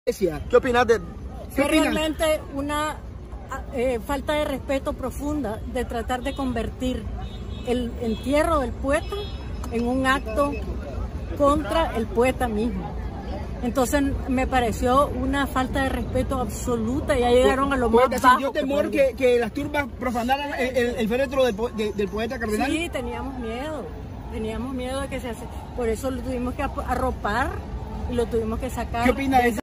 ¿Qué opinas de...? Fue realmente una falta de respeto profunda de tratar de convertir el entierro del poeta en un acto contra el poeta mismo. Entonces me pareció una falta de respeto absoluta. Ya llegaron a lo más bajo. ¿Sintió temor que las turbas profanaran el féretro del poeta cardenal? Sí, teníamos miedo de que se hace. Por eso lo tuvimos que arropar y lo tuvimos que sacar. ¿Qué opina de eso?